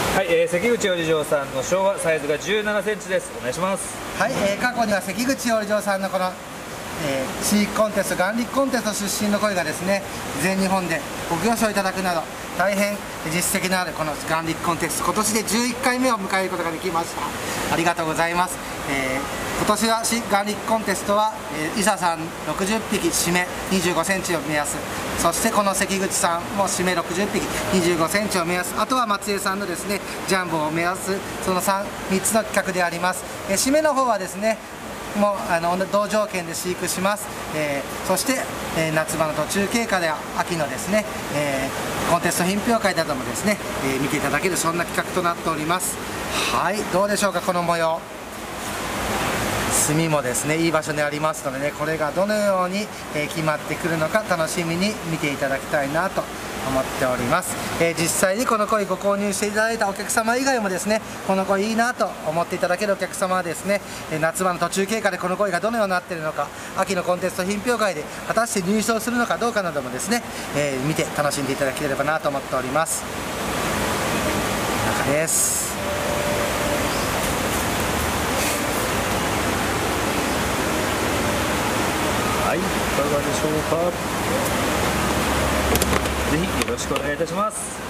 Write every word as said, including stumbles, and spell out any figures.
はい、えー、関口織嬢さんの昭和サイズがじゅうななセンチです。お願いします。 はい、えー、過去には関口織嬢さんのこの、えー、飼育コンテスト、眼力コンテスト出身の声がですね、全日本でご表彰いただくなど大変実績のあるこの眼力コンテスト、今年でじゅういっかいめを迎えることができました。ありがとうございます。えー今年は眼力コンテストは、えー、伊佐さんろくじゅっぴき、締めにじゅうごセンチを目安、そしてこの関口さんも締めろくじゅっぴき、にじゅうごセンチを目安、あとは松江さんのですねジャンボを目安、その 3, 3つの企画であります。えー、締めの方はですねもうあの同条件で飼育します。えー、そして、えー、夏場の途中経過で秋のですね、えー、コンテスト品評会などもですね、えー、見ていただけるそんな企画となっております。はい、どうでしょうか、この模様。炭もですねいい場所にありますのでね、これがどのように、えー、決まってくるのか楽しみに見ていただきたいなと思っております。えー、実際にこの鯉ご購入していただいたお客様以外もですね、この鯉いいなと思っていただけるお客様はですね、えー、夏場の途中経過でこの鯉がどのようになっているのか、秋のコンテスト品評会で果たして入賞するのかどうかなどもですね、えー、見て楽しんでいただければなと思っております。中です。 はい、いかがでしょうか。ぜひよろしくお願いいたします。